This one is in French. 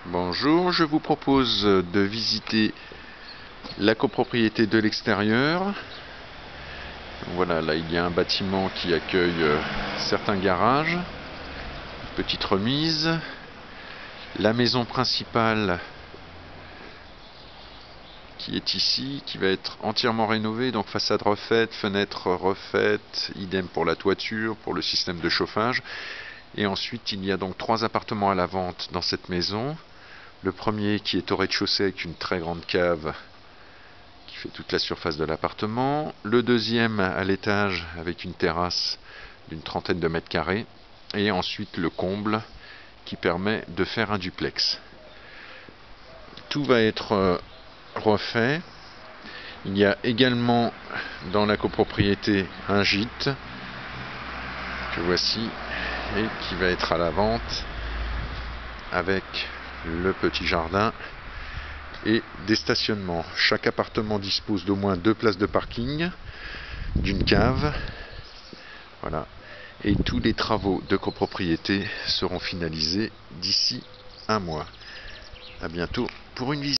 Bonjour, je vous propose de visiter la copropriété de l'extérieur. Voilà, là il y a un bâtiment qui accueille certains garages, petite remise. La maison principale qui est ici, qui va être entièrement rénovée, donc façade refaite, fenêtres refaites, idem pour la toiture, pour le système de chauffage. Et ensuite il y a donc 3 appartements à la vente dans cette maison. Le premier qui est au rez-de-chaussée avec une très grande cave qui fait toute la surface de l'appartement. Le deuxième à l'étage avec une terrasse d'une trentaine de mètres carrés. Et ensuite le comble qui permet de faire un duplex. Tout va être refait. Il y a également dans la copropriété un gîte que voici et qui va être à la vente avec le petit jardin et des stationnements. Chaque appartement dispose d'au moins 2 places de parking, d'une cave, voilà. Et tous les travaux de copropriété seront finalisés d'ici un mois. À bientôt pour une visite.